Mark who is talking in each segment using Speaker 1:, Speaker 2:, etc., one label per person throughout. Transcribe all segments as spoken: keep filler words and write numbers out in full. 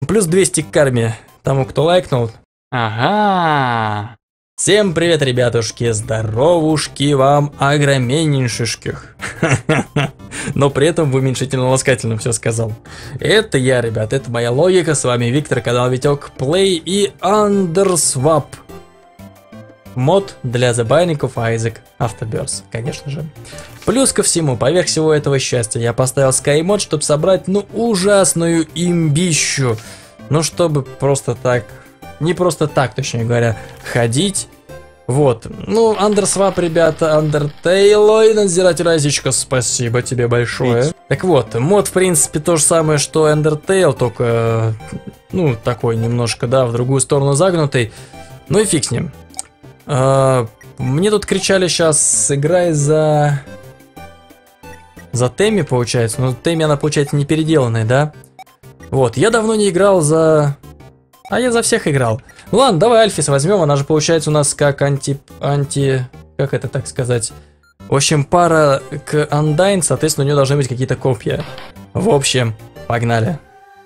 Speaker 1: плюс двести к карме тому, кто лайкнул. Ага. Всем привет, ребятушки, здоровушки вам огроменнейших. Но при этом в уменьшительно-ласкательном все сказал. Это я, ребят, это моя логика. С вами Виктор, канал Витек Play и Underswap. Мод для забайников Isaac Afterbirth, конечно же. Плюс ко всему, поверх всего этого счастья, я поставил SkyMod, чтобы собрать, ну, ужасную имбищу. Ну, чтобы просто так, не просто так, точнее говоря, ходить. Вот, ну, Underswap, ребята, Undertale, ой, надзиратель Азичка, спасибо тебе большое. Ведь. Так вот, мод, в принципе, то же самое, что Undertale, только, ну, такой немножко, да, в другую сторону загнутый. Ну и фиг с ним. Uh, мне тут кричали сейчас, сыграй за... За Тэмми, получается. Но Тэмми, она, получается, не переделанная, да? Вот, я давно не играл за... А я за всех играл. Ну ладно, давай Альфис возьмем, она же, получается, у нас как анти... Анти... Как это так сказать? В общем, пара к Undyne, соответственно, у нее должны быть какие-то копья. В общем, погнали.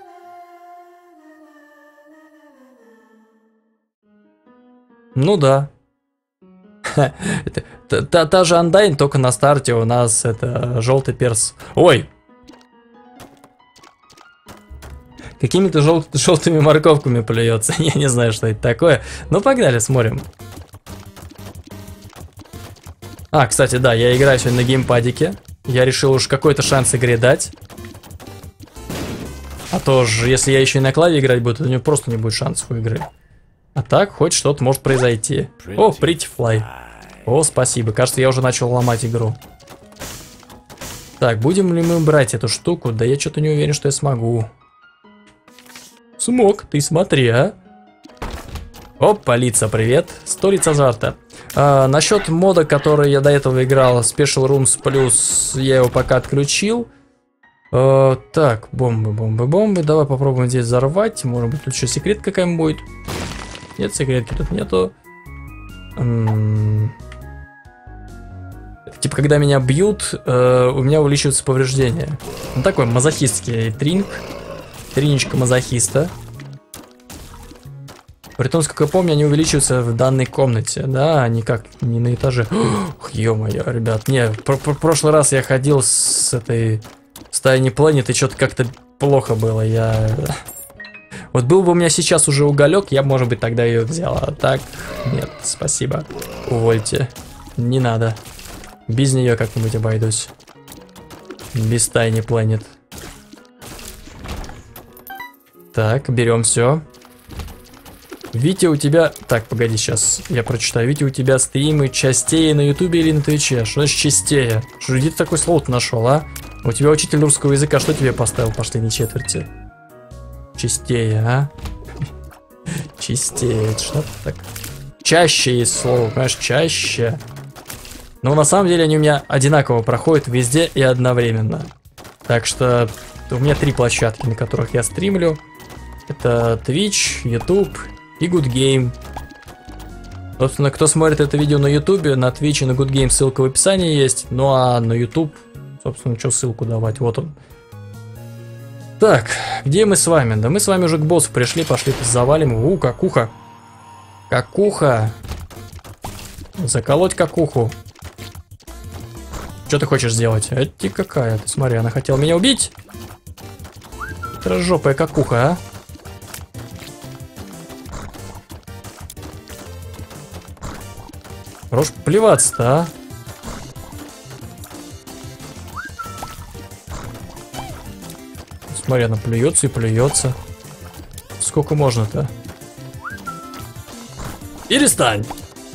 Speaker 1: Ну да. та, та, та же Undyne, только на старте у нас это желтый перс. Ой! Какими-то жел, желтыми морковками плюется. Я не знаю, что это такое. Ну, погнали, смотрим. А, кстати, да, я играю сегодня на геймпадике. Я решил уж какой-то шанс игре дать. А то же, если я еще и на клаве играть буду, то у него просто не будет шансов у игры. А так, хоть что-то может произойти. О, Pretty Fly. О, спасибо. Кажется, я уже начал ломать игру. Так, будем ли мы брать эту штуку? Да я что-то не уверен, что я смогу. Смог, ты смотри, а. Опа, лица, привет. Сто лиц азарта. А, насчет мода, который я до этого играл, Special Rooms Plus, я его пока отключил. А, так, бомбы, бомбы, бомбы. Давай попробуем здесь взорвать. Может быть, тут еще секрет какая-нибудь будет. Нет, секретки тут нету. М-м- Типа, когда меня бьют, э, у меня увеличиваются повреждения. Ну, такой мазохистский тринг. Триничка мазохиста. Притом, сколько я помню, они увеличиваются в данной комнате. Да, они как не на этаже. Ох, ё-моё, ребят. Не, в прошлый раз я ходил с этой стайни Planet, и что-то как-то плохо было. Я... Вот был бы у меня сейчас уже уголек, я, может быть, тогда ее взял. А так, нет, спасибо. Увольте. Не надо. Без нее как-нибудь обойдусь. Без Tiny Planet. Так, берем все. Витя, у тебя... Так, погоди, сейчас я прочитаю. Витя, у тебя стримы частее на Ютубе или на Твиче? Что значит частее? Что, где ты такое слово нашел, а? У тебя учитель русского языка, что тебе поставил последней четверти? Чистее, а? Чистее, что-то так. Чаще есть слово, понимаешь, чаще. Но на самом деле они у меня одинаково проходят везде и одновременно. Так что у меня три площадки, на которых я стримлю. Это Twitch, YouTube и Good Game. Собственно, кто смотрит это видео на YouTube, на Twitch и на Good Game ссылка в описании есть. Ну а на YouTube, собственно, что ссылку давать, вот он. Так, где мы с вами? Да мы с вами уже к боссу пришли, пошли завалим. У, какуха. Какуха. Заколоть какуху. Что ты хочешь сделать? Это какая? Ты смотри, она хотела меня убить. Трожопая какуха, а? Рожь плеваться-то, а? Смотри, она плюется и плюется. Сколько можно-то? Перестань!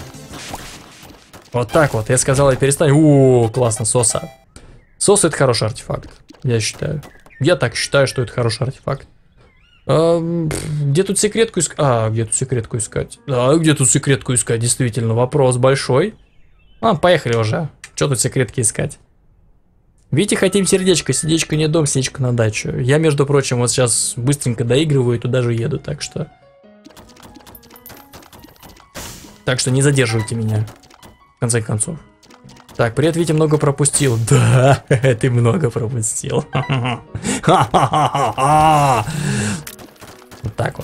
Speaker 1: Вот так вот, я сказал, и перестань. О, классно, Соса. Соса — это хороший артефакт, я считаю. Я так считаю, что это хороший артефакт. А, где тут секретку искать? А, где тут секретку искать? Да, где тут секретку искать? Действительно, вопрос большой. А, поехали уже. Что тут секретки искать? Видите, хотим сердечко. Сердечко не дом, сердечко на дачу. Я, между прочим, вот сейчас быстренько доигрываю и туда же еду, так что... Так что не задерживайте меня. В конце концов. Так, привет, Витя, много пропустил. Да, ты много пропустил. Вот так вот.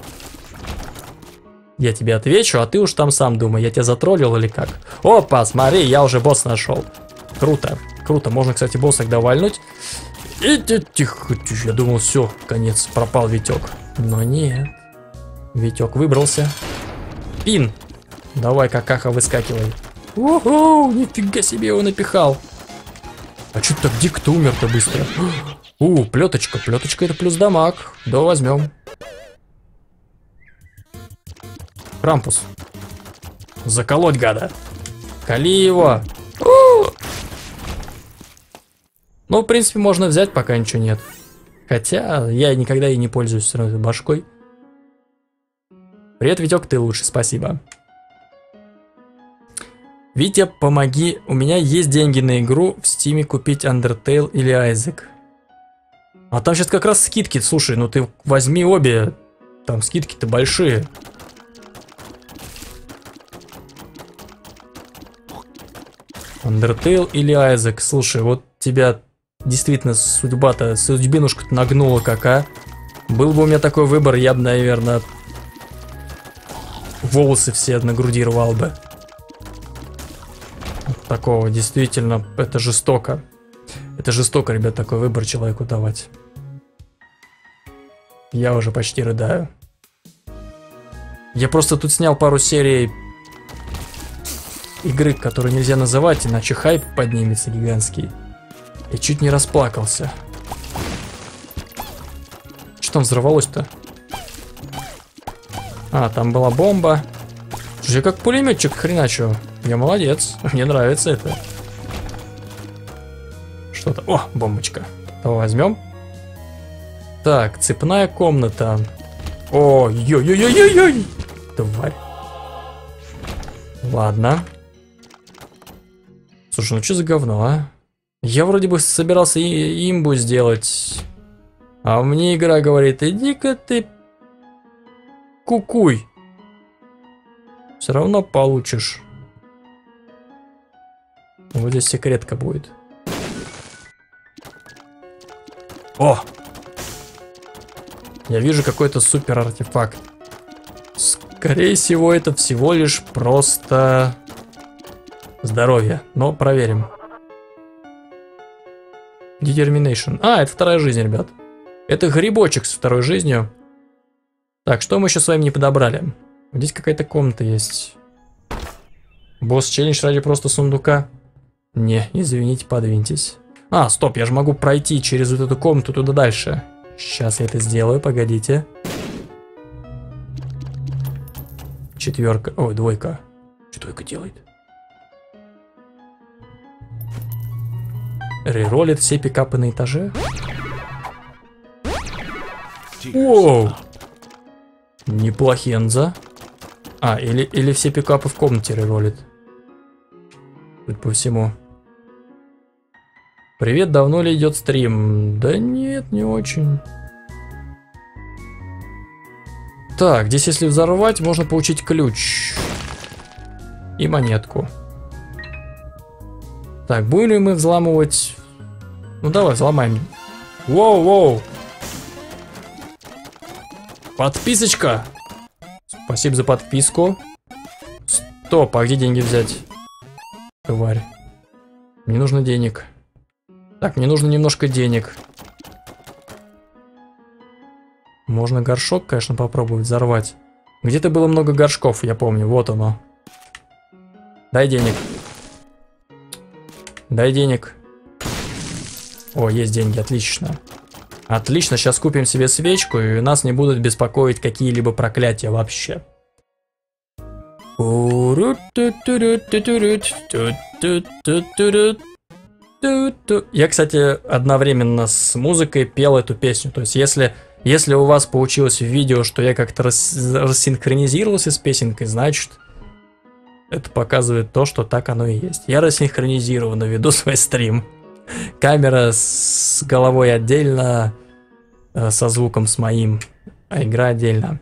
Speaker 1: Я тебе отвечу, а ты уж там сам думай, я тебя затроллил или как. Опа, смотри, я уже босс нашел. Круто, круто. Можно, кстати, босса тогда вальнуть. И тихо, я думал, все, конец, пропал Витек. Но нет. Витек выбрался. Пин. Давай, какаха, выскакивай. Уху, нифига себе его напихал. А что так дико-то умер-то быстро? У, плеточка, плеточка это плюс дамаг. Да, возьмем. Крампус. Заколоть, гада. Кали его. У! Ну, в принципе, можно взять, пока ничего нет. Хотя, я никогда и не пользуюсь все равно башкой. Привет, Витек, ты лучше, спасибо. Витя, помоги. У меня есть деньги на игру в Стиме купить Undertale или Айзек. А там сейчас как раз скидки. Слушай, ну ты возьми обе. Там скидки-то большие. Undertale или Айзек. Слушай, вот тебя действительно судьба-то, судьбинушка-то нагнула как, а? Был бы у меня такой выбор, я бы, наверное, волосы все на груди рвал бы. Вот такого, действительно, это жестоко. Это жестоко, ребят, такой выбор человеку давать. Я уже почти рыдаю. Я просто тут снял пару серий игры, которые нельзя называть, иначе хайп поднимется гигантский. Я чуть не расплакался. Что там взорвалось-то? А, там была бомба. Слушай, я как пулеметчик хреначу. Я молодец. Мне нравится это. Что-то. О, бомбочка. Давай возьмем. Так, цепная комната. О, ой-ой-ой-ой-ой. Тварь. Ладно. Слушай, ну что за говно, а? Я вроде бы собирался и имбу сделать. А мне игра говорит, иди-ка ты кукуй. Все равно получишь. Вот здесь секретка будет. О! Я вижу какой-то супер артефакт. Скорее всего, это всего лишь просто здоровье. Но проверим. Determination. А, это вторая жизнь, ребят. Это грибочек с второй жизнью. Так, что мы еще с вами не подобрали? Здесь какая-то комната есть. Босс-челлендж ради просто сундука. Не, извините, подвиньтесь. А, стоп, я же могу пройти через вот эту комнату туда дальше. Сейчас я это сделаю, погодите. Четверка. Ой, двойка. Что двойка делает? Реролит все пикапы на этаже. Воу! Неплохенза. А, или, или все пикапы в комнате реролит. Тут по всему. Привет, давно ли идет стрим? Да нет, не очень. Так, здесь если взорвать, можно получить ключ. И монетку. Так, будем ли мы взламывать? Ну давай, взломаем. Воу-воу. Подписочка. Спасибо за подписку. Стоп, а где деньги взять? Тварь. Мне нужно денег. Так, мне нужно немножко денег. Можно горшок, конечно, попробовать взорвать. Где-то было много горшков, я помню. Вот оно. Дай денег. Дай денег. О, есть деньги, отлично. Отлично, сейчас купим себе свечку, и нас не будут беспокоить какие-либо проклятия вообще. Я, кстати, одновременно с музыкой пел эту песню. То есть, если, если у вас получилось в видео, что я как-то рас, рассинхронизировался с песенкой, значит, это показывает то, что так оно и есть. Я рассинхронизированно веду свой стрим. Камера с головой отдельно, со звуком с моим, а игра отдельно.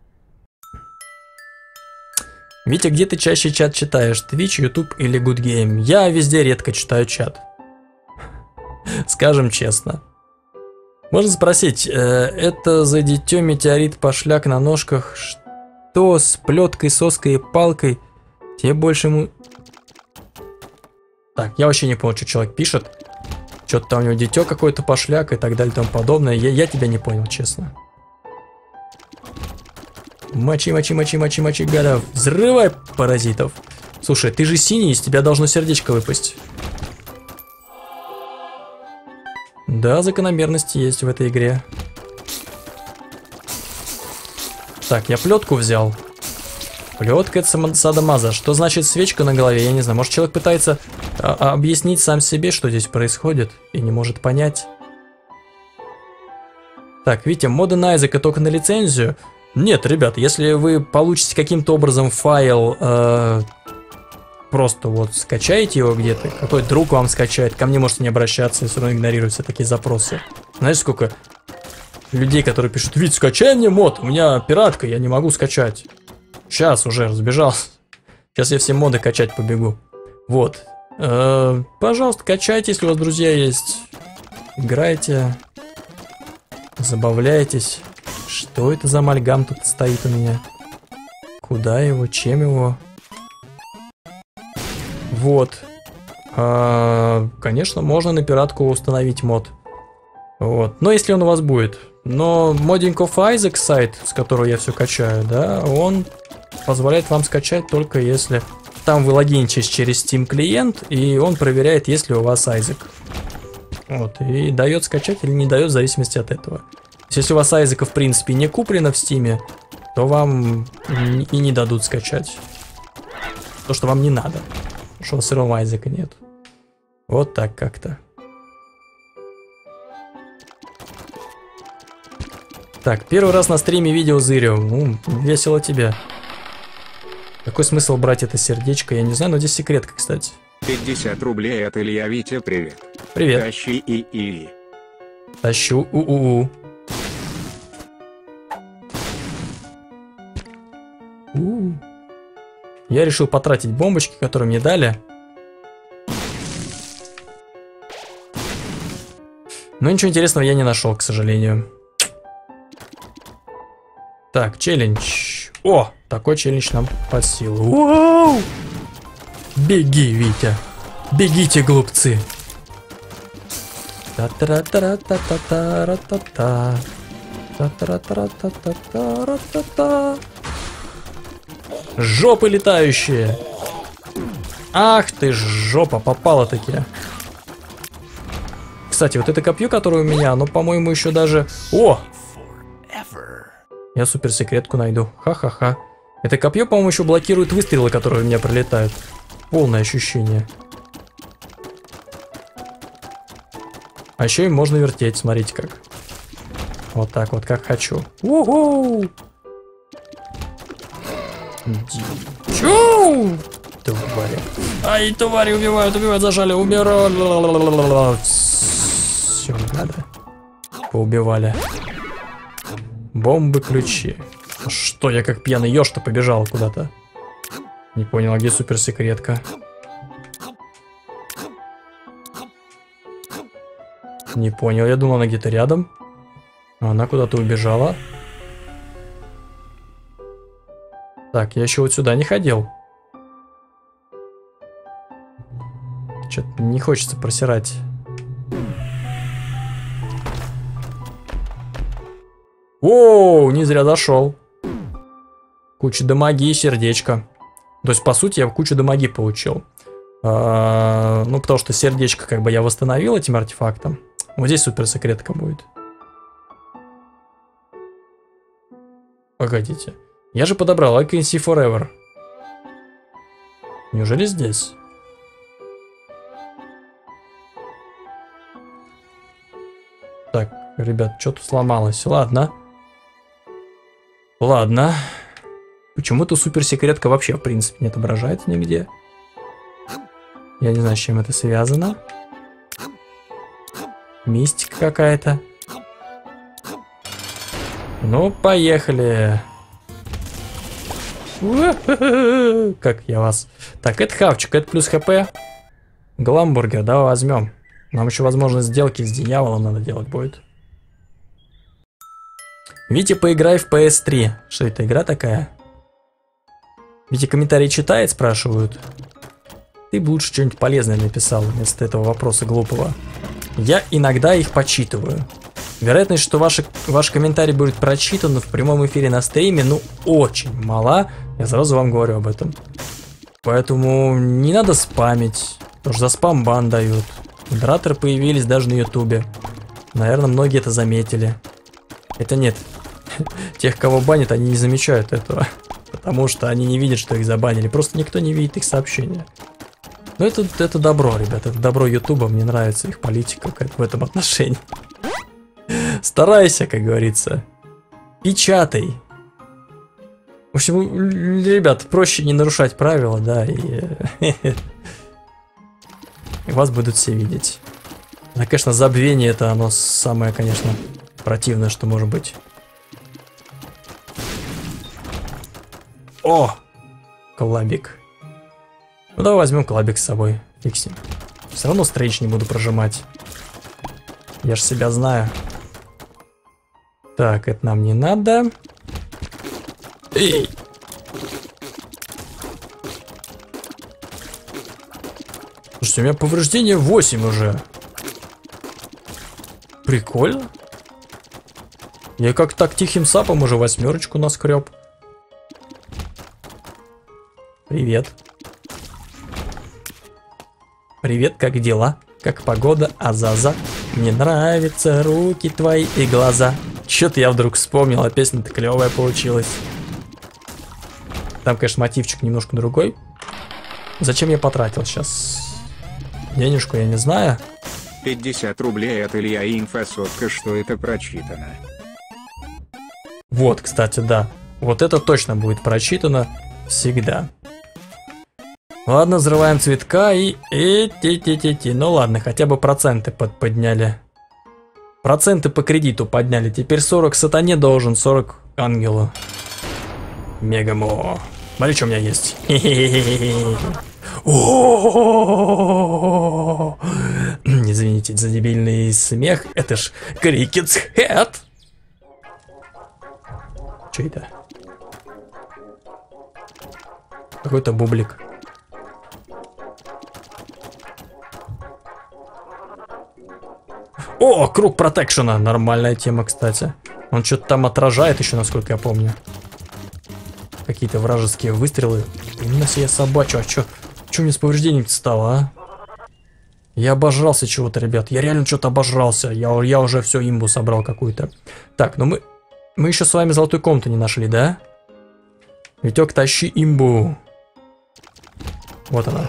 Speaker 1: Витя, где ты чаще чат читаешь? Twitch, YouTube или Good Game? Я везде редко читаю чат. Скажем честно. Можно спросить, э, это за дитё метеорит пошляк на ножках, что с плеткой, соской и палкой? Тебе больше ему... Так, я вообще не понял, что человек пишет. Что-то там у него дитё какой-то пошляк и так далее и тому подобное. Я, я тебя не понял, честно. Мочи, мочи, мочи, мочи, мочи, гадов. Взрывай паразитов. Слушай, ты же синий, из тебя должно сердечко выпасть. Да, закономерности есть в этой игре. Так, я плетку взял. Плетка — это садомаза. Что значит свечка на голове? Я не знаю. Может, человек пытается а, объяснить сам себе, что здесь происходит, и не может понять. Так, видите, моды на Айзека только на лицензию. Нет, ребят, если вы получите каким-то образом файл, э, просто вот скачаете его где-то, какой друг вам скачает, ко мне можете не обращаться, все равно игнорировать все такие запросы. Знаешь, сколько людей, которые пишут: Вить, скачай мне мод, у меня пиратка, я не могу скачать. Сейчас уже разбежался. Сейчас я все моды качать побегу. Вот. Э, пожалуйста, качайте, если у вас друзья есть. Играйте. Забавляйтесь. Что это за амальгам тут стоит у меня? Куда его? Чем его? Вот. А, конечно, можно на пиратку установить мод. Вот. Но если он у вас будет. Но Modding of Isaac сайт, с которого я все качаю, да, он позволяет вам скачать только если там вы логинитесь через Steam клиент, и он проверяет, есть ли у вас Isaac. Вот. И дает скачать или не дает, в зависимости от этого. Если у вас Айзека в принципе не куплено в Стиме, то вам и не дадут скачать. То, что вам не надо. Потому что у вас сырого Айзека нет. Вот так как-то. Так, первый раз на стриме видео зырю. Ну, весело тебе. Какой смысл брать это сердечко? Я не знаю, но здесь секретка, кстати.
Speaker 2: пятьдесят рублей от Илья. Витя, привет.
Speaker 1: Привет.
Speaker 2: Тащи и-и.
Speaker 1: Тащу у-у-у. У-у. Я решил потратить бомбочки, которые мне дали. Но ничего интересного я не нашел, к сожалению. Так, челлендж. О, такой челлендж нам под силу. Вау! Беги, Витя. Бегите, глупцы. Та-та-та-та-та-та-та-та-та. Та-та-та-та-та-та-та-та. Жопы летающие. Ах ты ж, жопа, попала-таки. Кстати, вот это копье, которое у меня, оно, по-моему, еще даже... О! Я суперсекретку найду. Ха-ха-ха. Это копье, по-моему, еще блокирует выстрелы, которые у меня пролетают. Полное ощущение. А еще им можно вертеть, смотрите как. Вот так вот, как хочу. У-ху! Чу! Твари. Ай, твари, убивают, убивают, зажали, умирают. Все, надо. Поубивали. Бомбы, ключи. Что, я как пьяный еж-то побежал куда-то? Не понял, а где суперсекретка? Не понял, я думал, она где-то рядом. А она куда-то убежала. Так, я еще вот сюда не ходил. Что-то не хочется просирать. Оу, не зря зашел. Куча дамаги и сердечко. То есть, по сути, я кучу дамаги получил. А, ну, потому что сердечко как бы я восстановил этим артефактом. Вот здесь суперсекретка будет. Погодите. Я же подобрал I Can See Forever. Неужели здесь? Так, ребят, что-то сломалось. Ладно. Ладно. Почему-то суперсекретка вообще, в принципе, не отображается нигде. Я не знаю, с чем это связано. Мистика какая-то. Ну, поехали. Как я вас... Так, это хавчик, это плюс хп. Гламбургер, давай возьмем. Нам еще возможность сделки с дьяволом надо делать будет. Витя, поиграй в пи эс три. Что это, игра такая? Витя комментарии читает, спрашивают. Ты бы лучше что-нибудь полезное написал вместо этого вопроса глупого. Я иногда их почитываю. Вероятность, что ваши, ваш комментарий будет прочитан в прямом эфире на стриме, ну, очень мала. Я сразу вам говорю об этом. Поэтому не надо спамить, потому что за спам бан дают. Модераторы появились даже на ютубе. Наверное, многие это заметили. Это нет. Тех, кого банят, они не замечают этого. Потому что они не видят, что их забанили. Просто никто не видит их сообщения. Но это, это добро, ребята. Это добро ютуба. Мне нравится их политика в этом отношении. Старайся, как говорится. Печатай. В общем, ребят, проще не нарушать правила, да, и, и вас будут все видеть. Да, конечно, забвение это оно самое, конечно, противное, что может быть. О! Коллабик. Ну давай возьмем коллабик с собой. Фиксим. Все равно стрейч не буду прожимать. Я ж себя знаю. Так, это нам не надо. Эй! Слушайте, у меня повреждение восемь уже. Прикольно. Я как так тихим сапом уже восьмерочку наскреб. Привет. Привет, как дела? Как погода? Азаза. Мне нравятся руки твои и глаза. Чё-то я вдруг вспомнил, а песня-то клевая получилась. Там, конечно, мотивчик немножко другой. Зачем я потратил сейчас денежку, я не знаю.
Speaker 2: пятьдесят рублей от Илья и инфосотка, что это прочитано.
Speaker 1: Вот, кстати, да. Вот это точно будет прочитано всегда. Ладно, взрываем цветка и... и ти ти ти ти Ну ладно, хотя бы проценты под подняли. Проценты по кредиту подняли. Теперь сорок сатане должен, сорок ангелу. Мегамо. Смотри, что у меня есть. Извините за дебильный смех. Это ж Cricket's Head. Что это? Какой-то бублик. О, круг протекшена. Нормальная тема, кстати. Он что-то там отражает еще, насколько я помню. Какие-то вражеские выстрелы. Именно себе собачу. А что? Что мне с повреждением стало, а? Я обожрался чего-то, ребят. Я реально что-то обожрался. Я, я уже все имбу собрал какую-то. Так, ну мы... Мы еще с вами золотую комнату не нашли, да? Витек, тащи имбу. Вот она.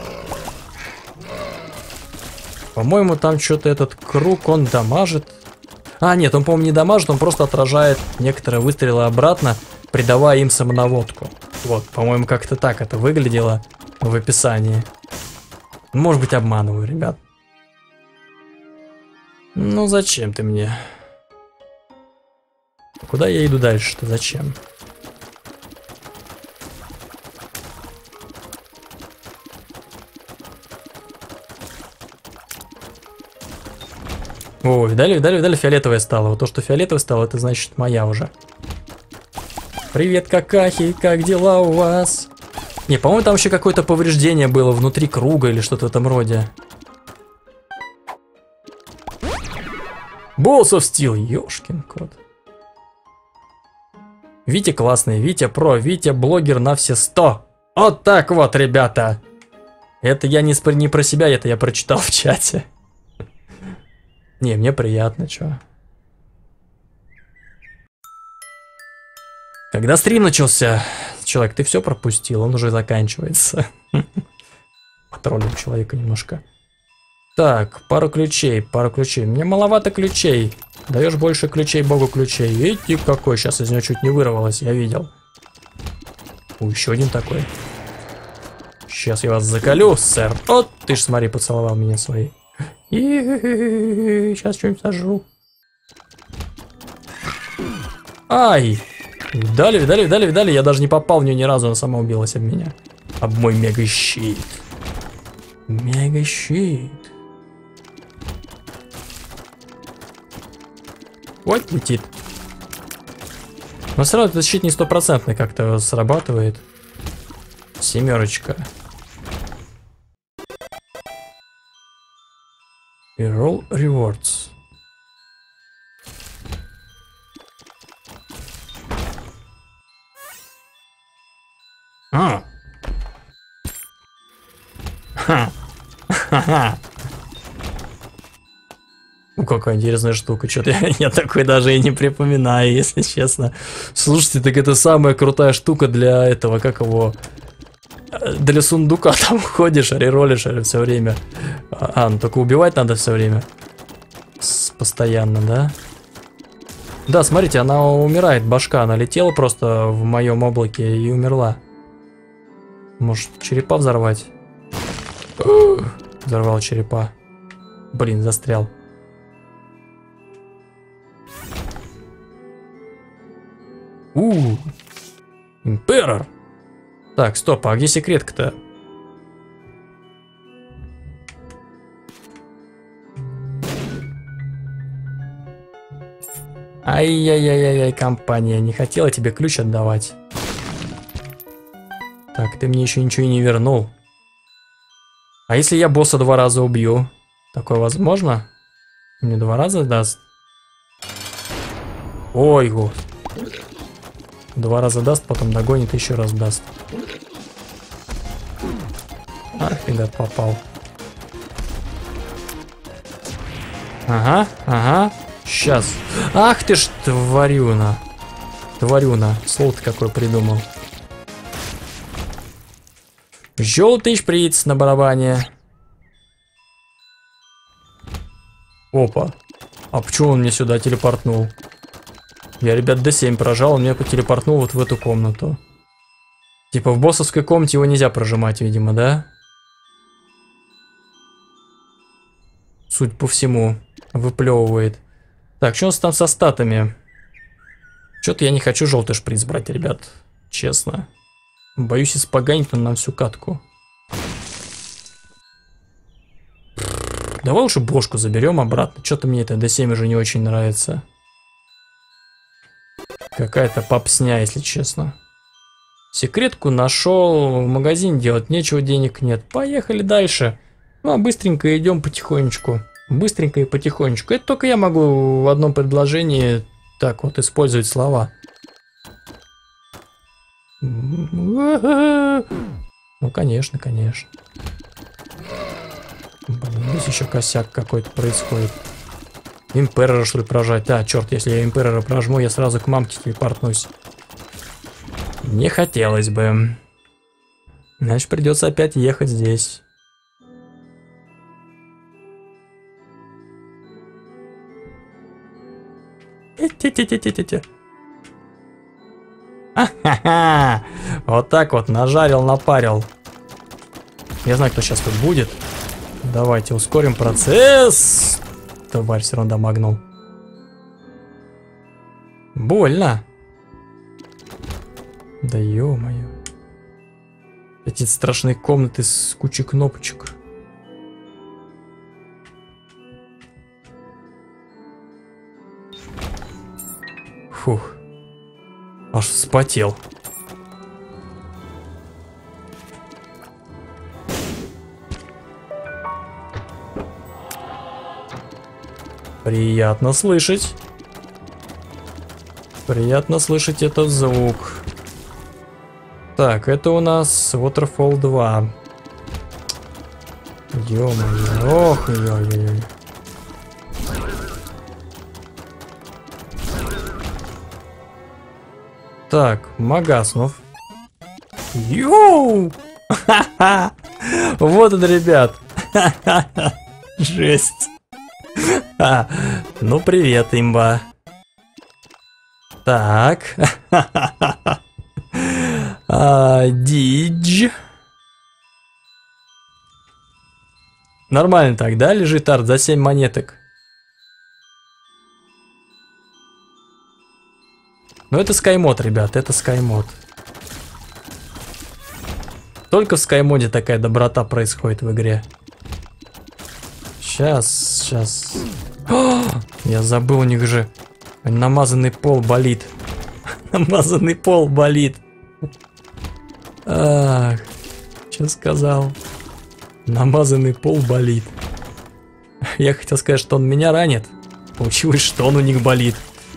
Speaker 1: По-моему, там что-то этот круг, он дамажит. А, нет, он, по-моему, не дамажит, он просто отражает некоторые выстрелы обратно, придавая им самонаводку. Вот, по-моему, как-то так это выглядело в описании. Может быть, обманываю, ребят. Ну, зачем ты мне? Куда я иду дальше-то? Зачем? О, видали, видали, видали, фиолетовая стала. Вот то, что фиолетовая стала, это значит моя уже. Привет, какахи, как дела у вас? Не, по-моему, там еще какое-то повреждение было внутри круга или что-то в этом роде. Balls of Steel, ёшкин кот. Витя классный, Витя про, Витя блогер на все сто. Вот так вот, ребята. Это я не, спр- не про себя, это я прочитал в чате. Не, мне приятно, чё. Когда стрим начался, человек, ты все пропустил, он уже заканчивается. Потроллил человека немножко. Так, пару ключей, пару ключей. Мне маловато ключей. Даешь больше ключей, богу ключей. Видите, какой сейчас из него чуть не вырвалось, я видел. О, еще один такой. Сейчас я вас заколю, сэр. Вот, ты ж смотри, поцеловал меня свои. И сейчас что-нибудь сожру. Ай! Видали, видали, видали, видали. Я даже не попал в нее ни разу, она сама убилась об меня. Об мой мега-щит. Мега-щит. Вот летит. Но все равно этот щит не стопроцентный как-то срабатывает. Семерочка. И roll rewards. А. Ха. Ха-ха. Ну, какая интересная штука. Что-то я, я такой даже и не припоминаю, если честно. Слушайте, так это самая крутая штука для этого, как его... Для сундука там ходишь, реролишь все время. А, ну только убивать надо все время. С, постоянно, да? Да, смотрите, она умирает, башка. Она летела просто в моем облаке и умерла. Может, черепа взорвать? Взорвал черепа. Блин, застрял. У, Император. Так, стоп, а где секретка-то? Ай-яй-яй-яй, компания, не хотела тебе ключ отдавать. Так, ты мне еще ничего и не вернул. А если я босса два раза убью? Такое возможно? Мне два раза даст? Ой, год. Два раза даст, потом догонит, еще раз даст. Ах ты, гад, попал. Ага, ага. Сейчас. Ах ты ж, тварюна. Тварюна. Слово-то какое придумал. Желтый шприц на барабане. Опа. А почему он мне сюда телепортнул? Я, ребят, дэ семь прожал, он меня потелепортнул вот в эту комнату. Типа в боссовской комнате его нельзя прожимать, видимо, да? Суть по всему. Выплевывает. Так, что у нас там со статами? Что-то я не хочу желтый шприц брать, ребят. Честно. Боюсь испоганить он нам всю катку. Давай лучше бошку заберем обратно. Что-то мне это дэ семь уже не очень нравится. Какая-то попсня, если честно. Секретку нашел, в магазин делать нечего, денег нет. Поехали дальше. Ну, а быстренько идем потихонечку. Быстренько и потихонечку. Это только я могу в одном предложении так вот использовать слова. Ну, конечно, конечно. Блин, здесь еще косяк какой-то происходит. Императора, что ли, прожать? Да, черт, если я Императора прожму, я сразу к мамке телепортнусь. Не хотелось бы. Значит, придется опять ехать здесь. Ти-ти-ти-ти-ти-ти. А-ха-ха! Вот так вот, нажарил, напарил. Я знаю, кто сейчас тут будет. Давайте ускорим процесс. Тварь все равно дамагнул. Больно. Да ё-моё. Эти страшные комнаты с кучей кнопочек. Фух. Аж вспотел. Приятно слышать. Приятно слышать этот звук. Так, это у нас Waterfall два. Ё-моё, ох, ё-ё-ё. Так, Магаснов. Йоу! Ха-ха! Вот он, ребят. Ха-ха-ха. Жесть. А, ну, привет, имба. Так. а, Дидж. Нормально так, да? Лежит арт за семь монеток. Ну, это скаймод, ребят, это скаймод. Только в скаймоде такая доброта происходит в игре. Сейчас, сейчас. О, я забыл, у них же намазанный пол болит. Намазанный пол болит. Ах, что сказал? Намазанный пол болит. Я хотел сказать, что он меня ранит. Получилось, что он у них болит.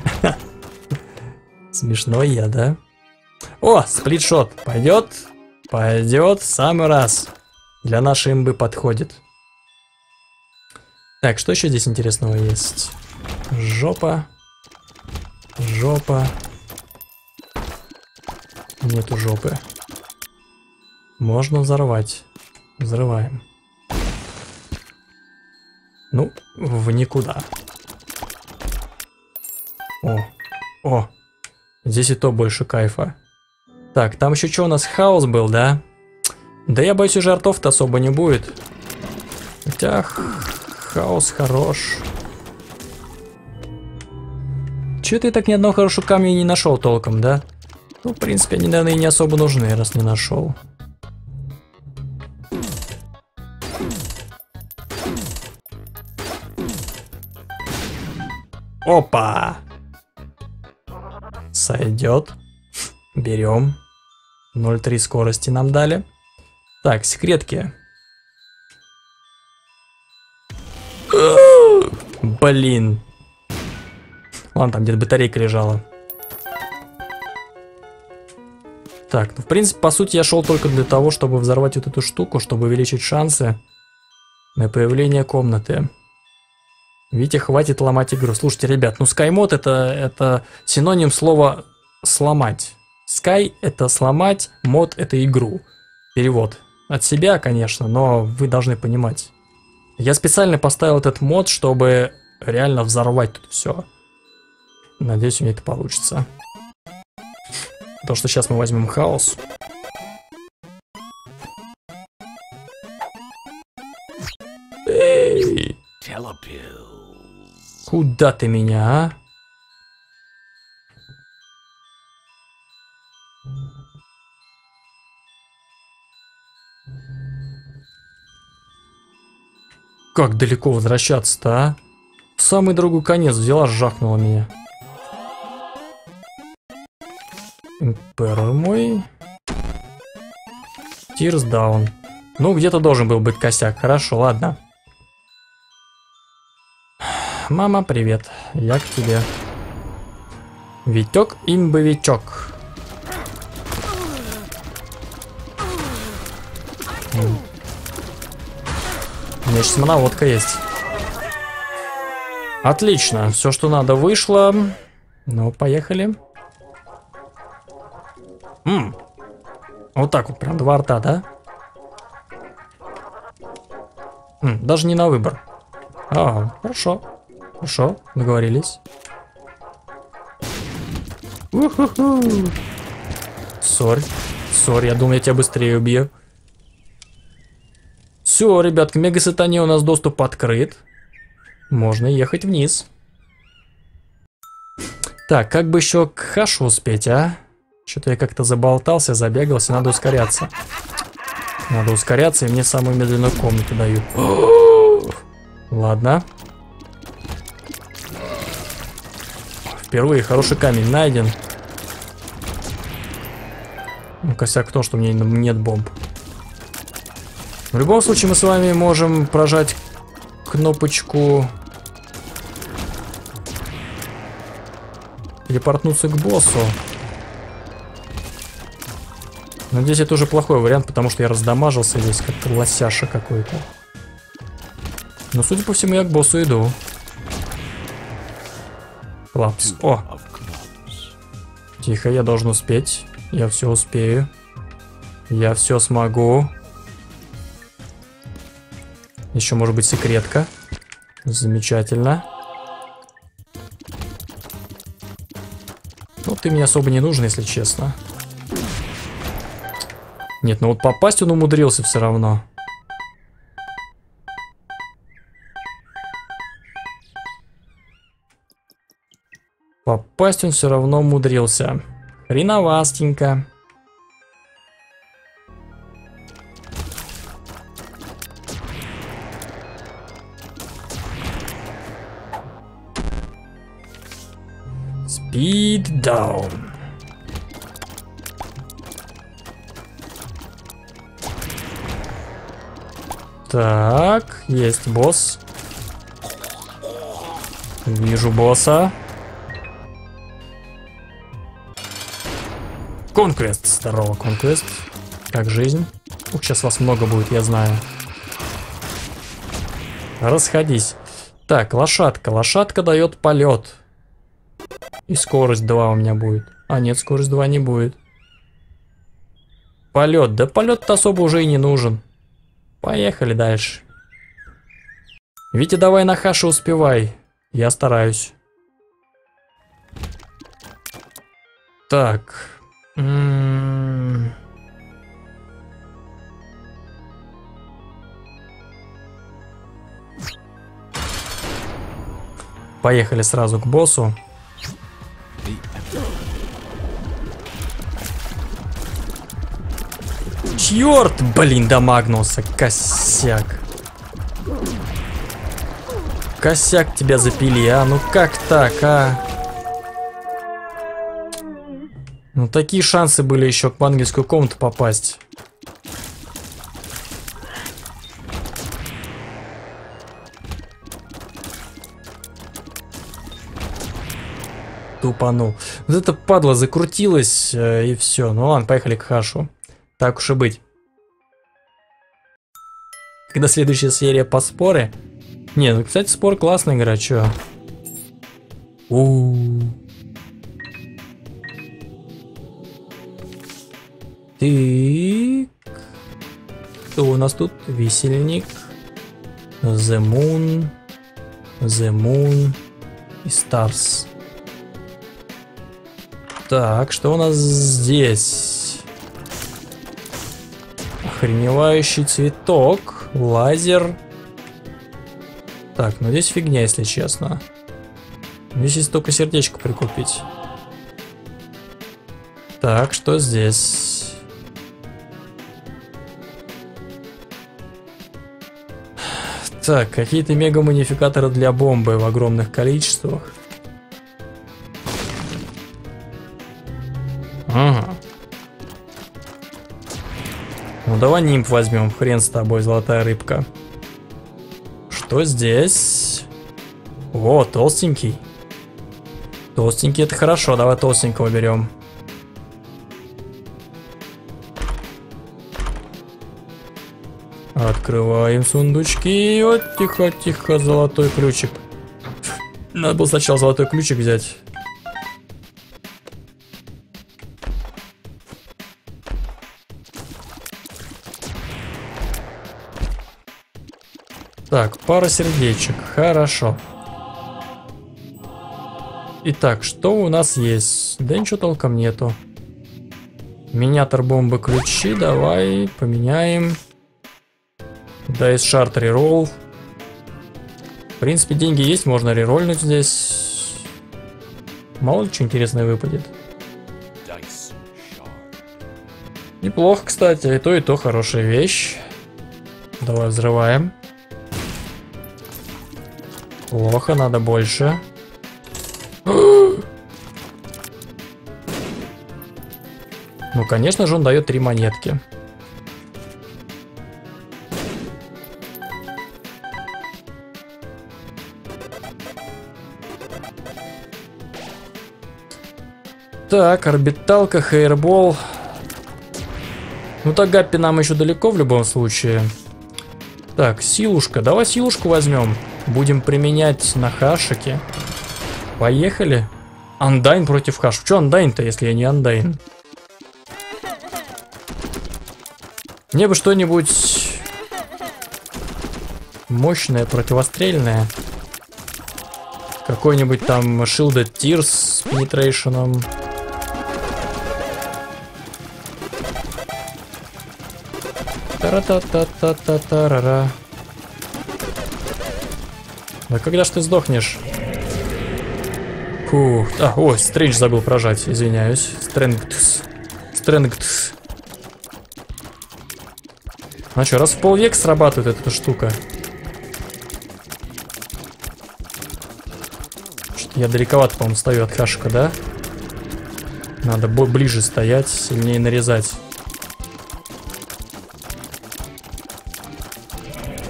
Speaker 1: Смешной я, да? О, сплитшот. Пойдет? Пойдет. Самый раз. Для нашей имбы подходит. Так, что еще здесь интересного есть? Жопа. Жопа. Нету жопы. Можно взорвать. Взрываем. Ну, в никуда. О, о. Здесь и то больше кайфа. Так, там еще что у нас? Хаос был, да? Да я боюсь, уже артов-то особо не будет. Хотя хаос хорош. Че ты так ни одного хорошего камня не нашел толком, да? Ну, в принципе, они, наверное, и не особо нужны, раз не нашел. Опа! Сойдет. Берем. ноль целых три скорости нам дали. Так, секретки. Блин. Ладно, там где-то батарейка лежала. Так, ну в принципе, по сути, я шел только для того, чтобы взорвать вот эту штуку, чтобы увеличить шансы на появление комнаты. Видите, хватит ломать игру. Слушайте, ребят, ну SkyMod это, это синоним слова сломать. Sky это сломать, мод это игру. Перевод. От себя, конечно, но вы должны понимать. Я специально поставил этот мод, чтобы реально взорвать тут все. Надеюсь, у меня это получится. Потому что сейчас мы возьмем хаос. Эй! Куда ты меня, а? Как далеко возвращаться-то, а? В самый другой конец взяла, жахнула меня. Император мой. Тирс даун. Ну, где-то должен был быть косяк. Хорошо, ладно. Мама, привет. Я к тебе. Витек, имбовичок. У меня сейчас монаводка есть. Отлично. Все, что надо, вышло. Ну, поехали. М-м. Вот так вот, прям два рта, да? М-м, даже не на выбор. А, хорошо. Хорошо, договорились. У-ху-ху. Сорь. Сорь, я думал, я тебя быстрее убью. Все, ребятки, мегасатане у нас доступ открыт. Можно ехать вниз. Так, как бы еще к хашу успеть, а? Что-то я как-то заболтался, забегался, надо ускоряться. Надо ускоряться, и мне самую медленную комнату дают. Ладно. Впервые хороший камень найден. Ну, косяк в том, что у меня нет бомб. В любом случае мы с вами можем прожать кнопочку телепортнуться к боссу. Надеюсь, это уже плохой вариант, потому что я раздамажился здесь, как лосяша какой-то. Но, судя по всему, я к боссу иду. Клапс. О! Тихо, я должен успеть. Я все успею. Я все смогу. Еще может быть секретка. Замечательно. Ну, ты мне особо не нужен, если честно. Нет, ну вот попасть он умудрился все равно. Попасть он все равно умудрился. Хреновастенько. Speed down. Так, есть босс. Вижу босса. Конквест. Здорово, Конквест. Как жизнь? Ух, сейчас вас много будет, я знаю. Расходись. Так, лошадка. Лошадка дает полет. И скорость два у меня будет. А нет, скорость два не будет. Полет. Да полет-то особо уже и не нужен. Поехали дальше. Витя, давай на хаше успевай. Я стараюсь. Так. М-м-м. Поехали сразу к боссу. Черт, блин, дамагнулся. Косяк. Косяк тебя запили, а? Ну как так, а? Ну такие шансы были еще в ангельскую комнату попасть. Тупанул. Вот эта падла закрутилась, э, и все. Ну ладно, поехали к хашу. Так уж и быть. Когда следующая серия по споре? Не, ну, кстати, спор классная игра, чё? У-у-у. Так. Кто у нас тут? Висельник. The Moon. The Moon. И Stars. Так, что у нас здесь? Охреневающий цветок. Лазер. Так, ну здесь фигня, если честно. Здесь есть только сердечко прикупить. Так, что здесь? Так, какие-то мега-манификаторы для бомбы в огромных количествах. Ага. Ну давай нимб возьмем, хрен с тобой, золотая рыбка. Что здесь? О, толстенький. Толстенький это хорошо, давай толстенького берем. Открываем сундучки. Вот, тихо, тихо, золотой ключик. Надо было сначала золотой ключик взять. Так, пара сердечек. Хорошо. Итак, что у нас есть? Да ничего толком нету. Миниатор бомбы, ключи. Давай поменяем. Да, из шарт реролл. В принципе, деньги есть, можно рерольнуть здесь. Мало ли что интересное выпадет. Неплохо, кстати. И то, и то хорошая вещь. Давай взрываем. Плохо, надо больше. Ну, конечно же, он дает три монетки. Так, орбиталка, хейрбол. Ну, так Гаппи нам еще далеко в любом случае. Так, силушка. Давай силушку возьмем. Будем применять на хашике. Поехали. Андайн против хаш. Че Андайн-то, если я не Андайн? Мне бы что-нибудь мощное, противострельное. Какой-нибудь там Shielded Tears с пенетрейшеном. Тара-та-та-та-та-та-ра-ра. Да когда ж ты сдохнешь? Фух. А, ой, стрейндж забыл прожать, извиняюсь. Стрэнгтс. Стрэнгтс. А что, раз в полвека срабатывает эта штука? Что-то я далековато, по-моему, стою от хашика, да? Надо ближе стоять, сильнее нарезать.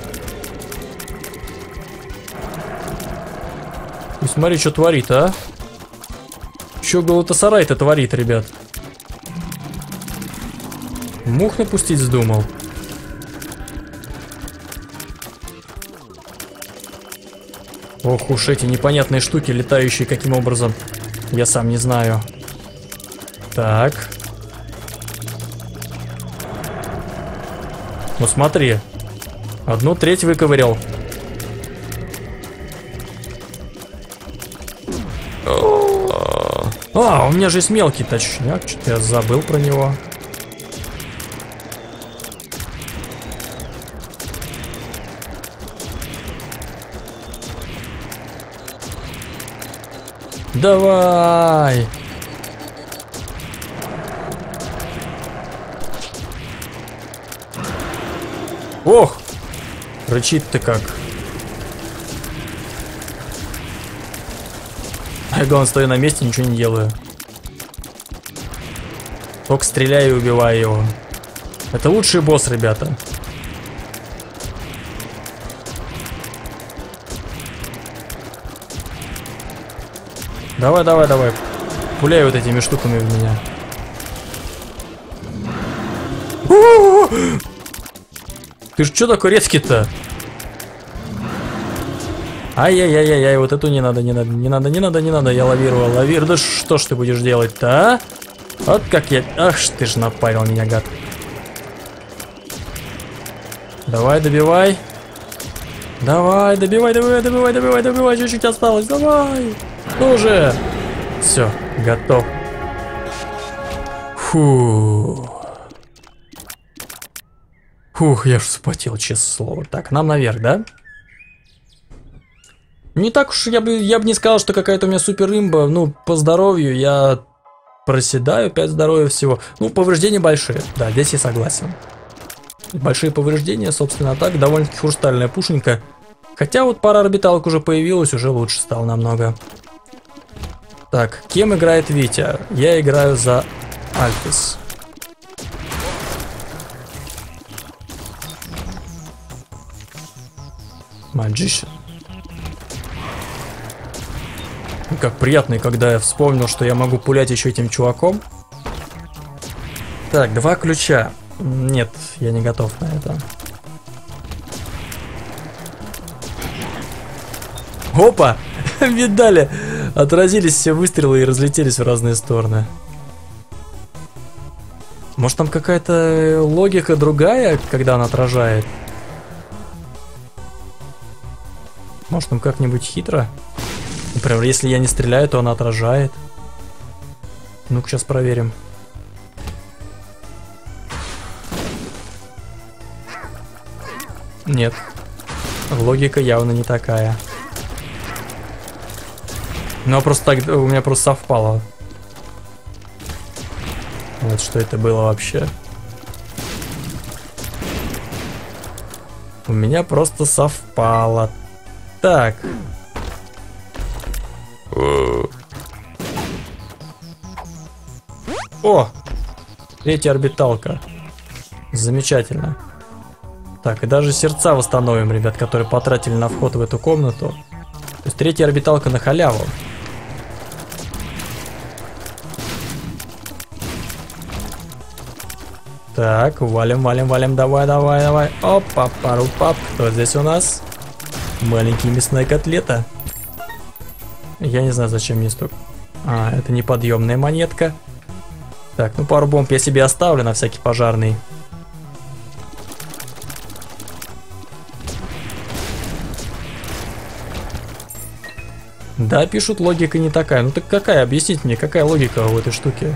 Speaker 1: смотри, что творит, а? Что Галатасарай-то творит, ребят? Мух напустить вздумал. Ох уж эти непонятные штуки, летающие каким образом. Я сам не знаю. Так. Ну смотри. Одну треть выковырял. А, у меня же есть мелкий точняк. Что-то я забыл про него. Давай! Ох! Рычит-то как. Я, главное, стою на месте, ничего не делаю. Только стреляю и убиваю его. Это лучший босс, ребята. Давай, давай, давай. Пуляй вот этими штуками в меня. Ты ж что такой резкий-то? Ай-яй-яй-яй, вот эту не надо, не надо, не надо, не надо, не надо. Я лавировал, лавир. Да что ж ты будешь делать-то, а? Вот как я... Ах ж ты ж напарил меня, гад. Давай, добивай. Давай, добивай, добивай, добивай, добивай, добивай. Чуть-чуть осталось, давай. Ну же. Все, готов. Фу. Фух, я ж вспотел, честное слово. Так, нам наверх, да? Не так уж, я бы, я бы не сказал, что какая-то у меня супер имба. Ну, по здоровью я проседаю, пять здоровья всего. Ну, повреждения большие. Да, здесь я согласен. Большие повреждения, собственно, так, довольно-таки хрустальная пушенька. Хотя вот пара орбиталок уже появилась, уже лучше стало намного. Так, кем играет Витя? Я играю за Альфис. Magician. Как приятно, когда я вспомнил, что я могу пулять еще этим чуваком. Так, два ключа. Нет, я не готов на это. Опа! Видали? Отразились все выстрелы и разлетелись в разные стороны. Может, там какая-то логика другая, когда она отражает? Может, там как-нибудь хитро? Например, если я не стреляю, то она отражает. Ну-ка, сейчас проверим. Нет. Логика явно не такая. Ну, просто так, у меня просто совпало. Вот что это было вообще. У меня просто совпало. Так. О! Третья орбиталка. Замечательно. Так, и даже сердца восстановим, ребят, которые потратили на вход в эту комнату. То есть третья орбиталка на халяву. Так, валим, валим, валим, давай, давай, давай. Опа, пару пап. Кто здесь у нас? Маленькие мясная котлета. Я не знаю, зачем мне столько. А, это неподъемная монетка. Так, ну пару бомб я себе оставлю на всякий пожарный. Да, пишут, логика не такая. Ну так какая? Объясните мне, какая логика у этой штуки?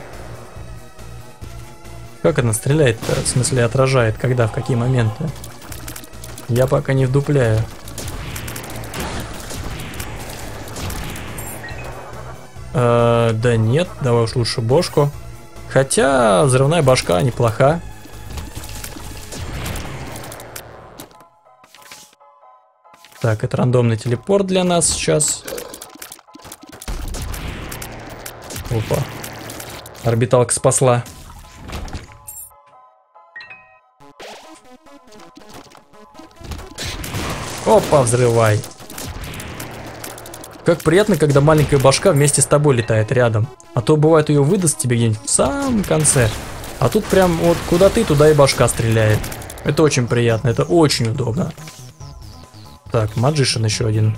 Speaker 1: Как она стреляет-то? В смысле, отражает? Когда? В какие моменты? Я пока не вдупляю. Э, да нет, давай уж лучше бошку. Хотя взрывная башка неплоха. Так, это рандомный телепорт для нас сейчас. Опа. Орбиталка спасла. Опа, взрывай. Как приятно, когда маленькая башка вместе с тобой летает рядом. А то бывает ее выдаст тебе где-нибудь в самом конце. А тут прям вот куда ты, туда и башка стреляет. Это очень приятно, это очень удобно. Так, Magician еще один.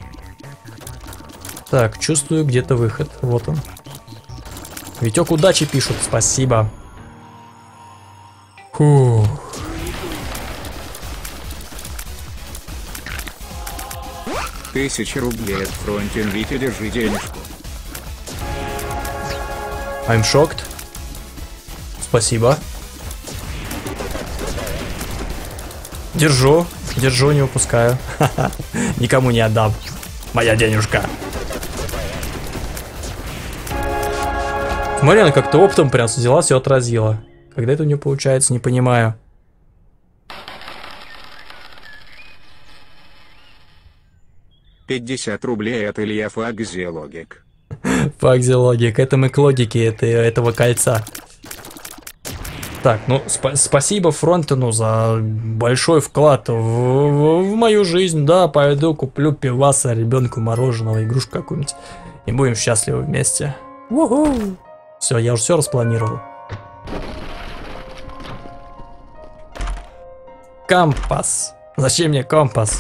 Speaker 1: Так, чувствую где-то выход. Вот он. Витек, удачи пишут, спасибо. Фух.
Speaker 2: Тысяча рублей от Фронтин, Витя, держи денежку.
Speaker 1: I'm shocked. Спасибо. Держу, держу, не упускаю. Никому не отдам. Моя денежка. Смотри, она как-то оптом прям взяла, все отразила. Когда это у нее получается, не понимаю.
Speaker 2: пятьдесят рублей от Илья Факзиологик.
Speaker 1: Факзиологик, это мы к логике это, этого кольца. Так, ну сп спасибо Фронтену за большой вклад в, в, в мою жизнь. Да, пойду куплю пиваса, ребенку мороженого, игрушку какую-нибудь. И будем счастливы вместе. Уху! Все, я уже все распланировал. Компас. Зачем мне компас?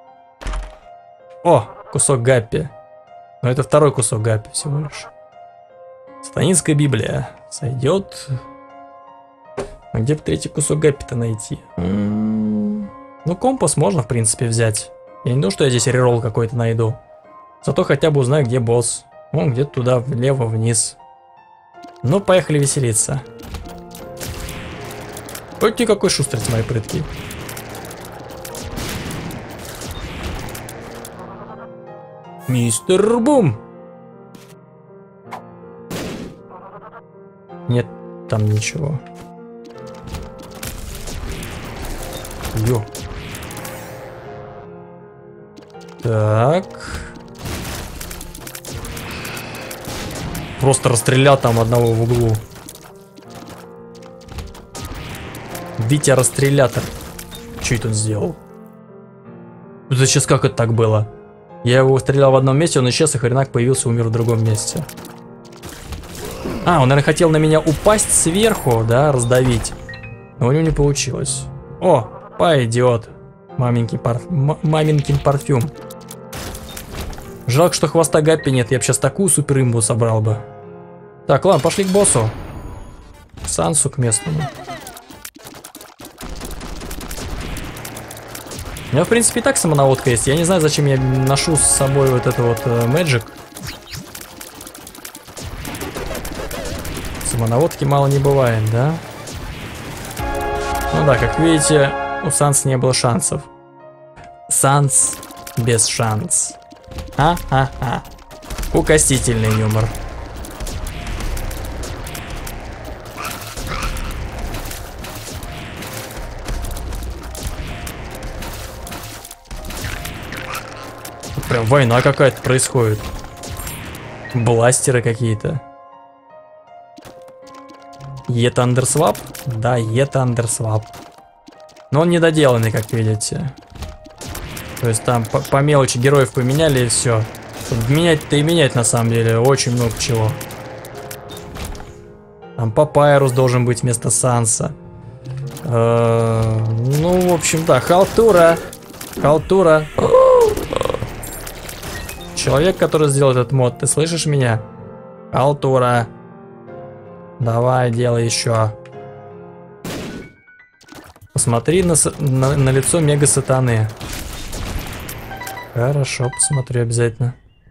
Speaker 1: О, кусок гаппи. Но это второй кусок гаппи всего лишь. Сатанинская Библия. Сойдет. А где бы третий кусок гаппи-то найти? М-м-м. Ну, компас можно, в принципе, взять. Я не думаю, что я здесь реролл какой-то найду. Зато хотя бы узнаю, где босс. Вон где-то туда, влево, вниз. Ну, поехали веселиться. Хоть никакой шустрец, мои прытки. Мистер Бум! Нет там ничего. Ё. Так. Просто расстрелял там одного в углу. Витя расстрелятор. Что это он сделал? Это сейчас как это так было? Я его стрелял в одном месте, он исчез, и хренак появился, умер в другом месте. А, он, наверное, хотел на меня упасть сверху, да, раздавить. Но у него не получилось. О, пойдет. Маменькин, пар... Маменькин парфюм. Жалко, что хвоста гаппи нет, я бы сейчас такую супер имбу собрал бы. Так, ладно, пошли к боссу. К Сансу, к местному. У меня, в принципе, и так самонаводка есть. Я не знаю, зачем я ношу с собой вот это вот э, Magic. Самонаводки мало не бывает, да? Ну да, как видите, у Санса не было шансов. Санс без шанс. Ха-ха-ха. Укостительный юмор. Прям война какая-то происходит. Бластеры какие-то. Е-тандерсвап? Да, Е-тандерсвап. Но он недоделанный, как видите. То есть там по, по мелочи героев поменяли и все. Менять-то и менять на самом деле очень много чего. Там Папайрус должен быть вместо Санса. Э-э- ну, в общем, да, халтура. Халтура. Человек, который сделал этот мод, ты слышишь меня? Халтура. Давай, делай еще. Посмотри на, на, на лицо мега сатаны. Хорошо, посмотрю обязательно.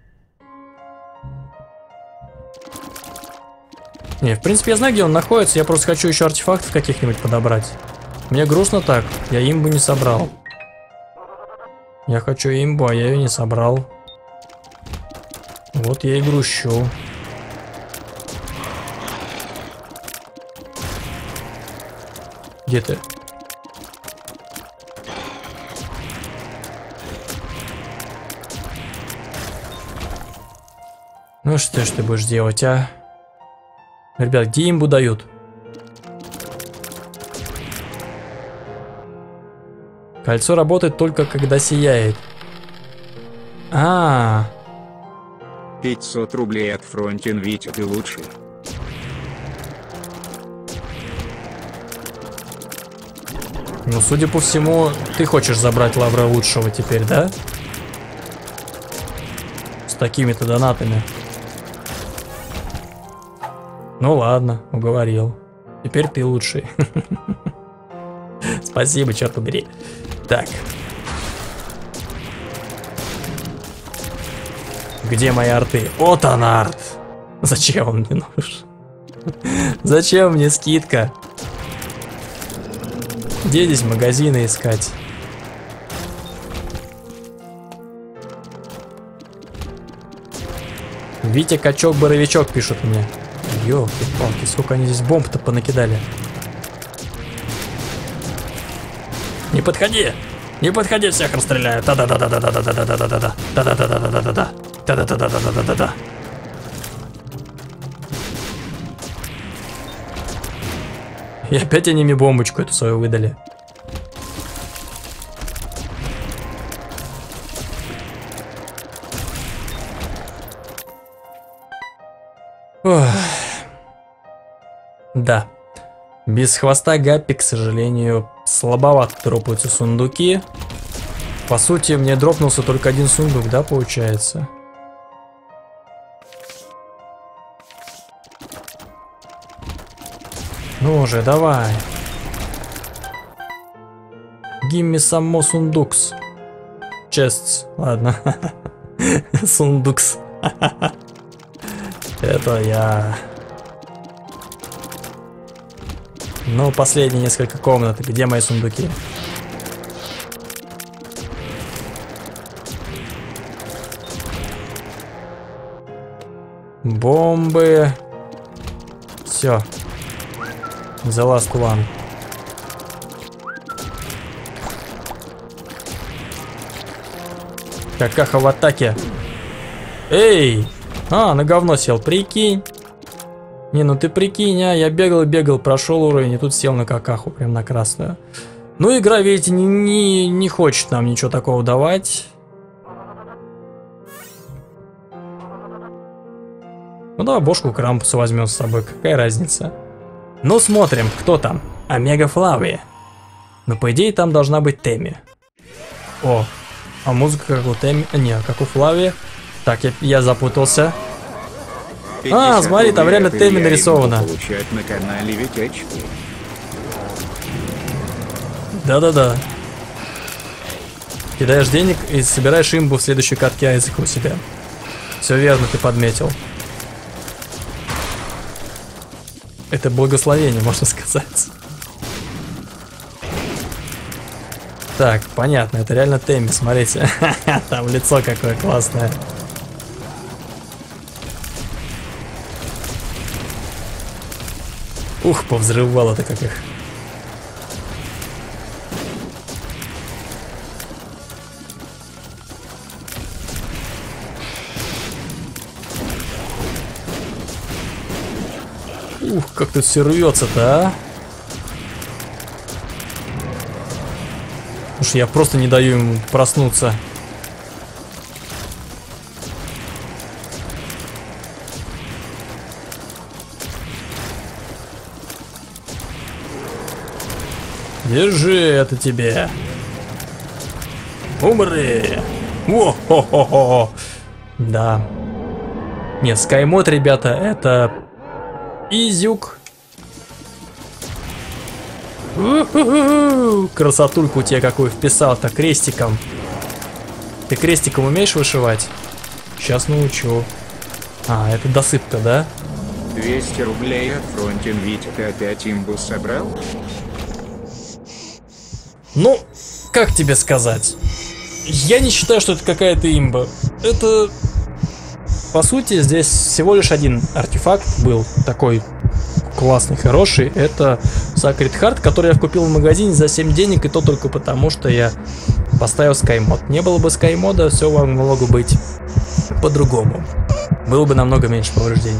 Speaker 1: Не, в принципе, я знаю, где он находится. Я просто хочу еще артефактов каких-нибудь подобрать. Мне грустно так. Я имбу не собрал. Я хочу имбу, а я ее не собрал. Вот я и грущу. Где ты? Ну что ж ты будешь делать, а? Ребят, где имбу дают? Кольцо работает только когда сияет. А,
Speaker 2: пятьсот рублей от Фронтин Витя, ты лучший.
Speaker 1: Ну, судя по всему, ты хочешь забрать лавра лучшего теперь, да? С такими-то донатами. Ну ладно, уговорил. Теперь ты лучший. Спасибо, черт побери. Так. Где мои арты? Вот она, арт. Зачем он мне нужен? Зачем мне скидка? Где здесь магазины искать? Витя Качок-Боровичок пишут мне. Ёлки-палки, сколько они здесь бомб-то понакидали. Не подходи! Не подходи, всех расстреляю! Да-да-да-да-да-да-да-да-да-да-да! Да-да-да-да-да-да-да! Да-да-да-да-да-да-да-да! И опять они мне бомбочку эту свою выдали. Ох. Да. Без хвоста Гаппи, к сожалению, слабовато дропаются сундуки. По сути, мне дропнулся только один сундук, да, получается? Ну уже, давай. Give me some more сундукс. Chests, ладно. Сундукс. Это я. Ну, последние несколько комнат. Где мои сундуки? Бомбы. Все. The last one. Какаха в атаке. Эй! А, на говно сел, прикинь. Не, ну ты прикинь, а, я бегал и бегал, прошел уровень, и тут сел на какаху, прям на красную. Ну, игра, видите, не, не, не хочет нам ничего такого давать. Ну да, бошку Крампуса возьмем с собой, какая разница. Ну, смотрим, кто там. Омега Флави. Но по идее там должна быть Тэмми. О, а музыка как у Тэмми, не, как у Флави. Так, я, я запутался. А, смотри, там реально Тэмми нарисовано.
Speaker 2: На канале
Speaker 1: Да-да-да. Кидаешь денег и собираешь имбу в следующей катке Айзека у себя. Все верно, ты подметил. Это благословение, можно сказать. Так, понятно, это реально Тэмми, смотрите. Там лицо какое классное. Ух, повзрывало-то как их. Ух, как тут все рвется-то, а? Слушай, я просто не даю ему проснуться. Держи это тебе. Умри. О-хо-хо-хо. Да. Нет, скаймод, ребята, это изюк. У-ху-ху. Красотульку тебе какую вписал-то крестиком. Ты крестиком умеешь вышивать? Сейчас научу. А, это досыпка, да?
Speaker 2: двести рублей от Фронтин Витя, ты опять имбу собрал?
Speaker 1: Ну, как тебе сказать? Я не считаю, что это какая-то имба. Это, по сути, здесь всего лишь один артефакт был такой классный, хороший. Это Sacred Heart, который я купил в магазине за семь денег, и то только потому, что я поставил скаймод. Не было бы скаймода, все могло бы быть по-другому. Было бы намного меньше повреждений.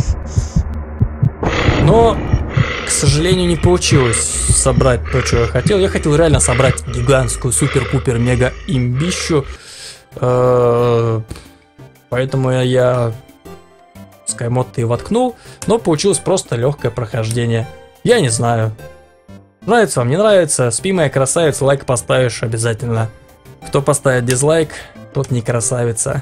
Speaker 1: Но, к сожалению, не получилось собрать то, что я хотел. Я хотел реально собрать гигантскую супер-пупер-мега имбищу. Поэтому я, я SkyMod-то и воткнул, но получилось просто легкое прохождение. Я не знаю. Нравится вам, не нравится, спи, моя красавица, лайк поставишь обязательно. Кто поставит дизлайк, тот не красавица.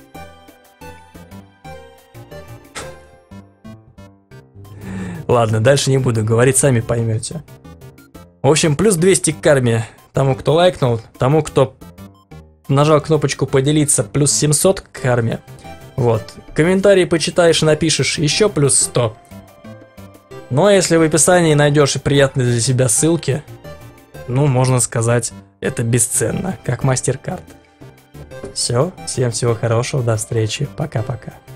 Speaker 1: Ладно, дальше не буду говорить, сами поймете. В общем, плюс двести к карме тому, кто лайкнул, тому, кто нажал кнопочку поделиться, плюс семьсот к карме. Вот. Комментарий почитаешь и напишешь, еще плюс сто. Ну а если в описании найдешь и приятные для себя ссылки, ну, можно сказать, это бесценно, как MasterCard. Все, всем всего хорошего, до встречи, пока-пока.